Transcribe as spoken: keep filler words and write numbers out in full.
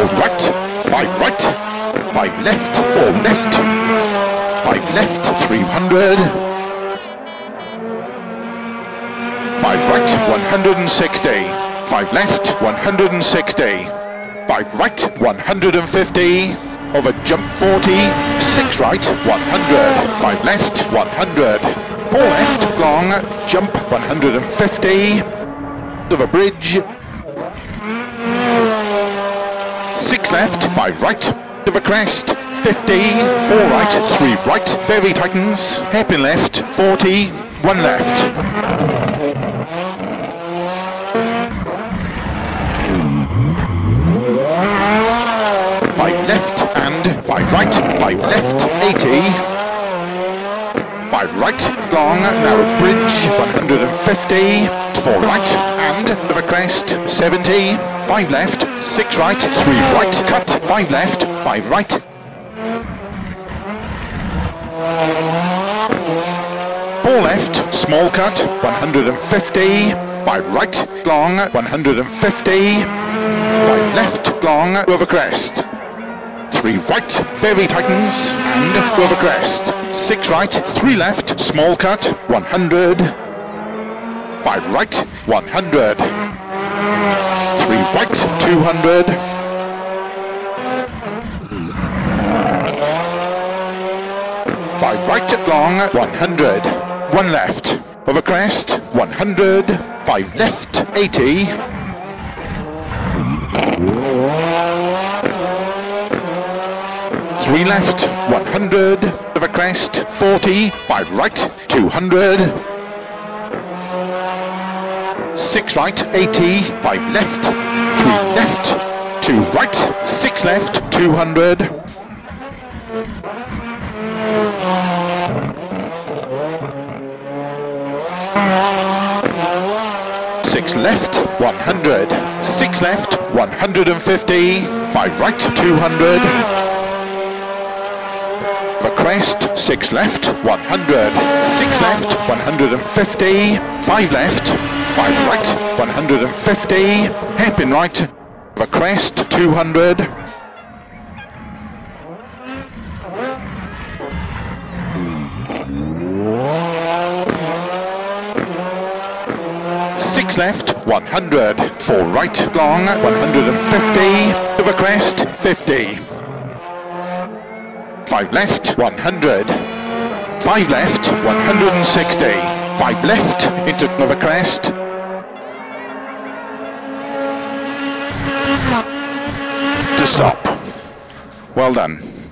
four right, five right, five left, four left, five left, three hundred, five right, one hundred sixty, five left, one hundred sixty, five right, one hundred fifty, over jump forty, six right, one hundred, five left, one hundred, four left, long, jump one hundred fifty, over bridge, six left, five right, over crest, fifty, four right, three right, very tightens, hairpin left, forty, one left. Five left and five right, five left, eighty, five right, long, narrow bridge, one hundred fifty, four right and over crest, seventy, five left, six right, three right, cut, five left, five right, four left, small cut, one hundred fifty, five right, long, one hundred fifty, five left, long, over crest, three right, very tightens, and over crest, six right, three left, small cut, one hundred, five right, one hundred, three right, two hundred, five right, long, one hundred, one left, over crest, one hundred, five left, eighty, three left, one hundred, over crest, forty, five right, two hundred, six right, eighty, five left, three left, two right, six left, two hundred, six left, one hundred, six left, one hundred fifty, five right, two hundred, over crest, six left, one hundred, six left, one hundred fifty, five left, five right, one hundred fifty, hairpin right, over crest, two hundred, six left, one hundred, four right, long, one hundred fifty, over crest, fifty, five left, one hundred, five left, one hundred sixty, five left, into over crest, to stop. Well done.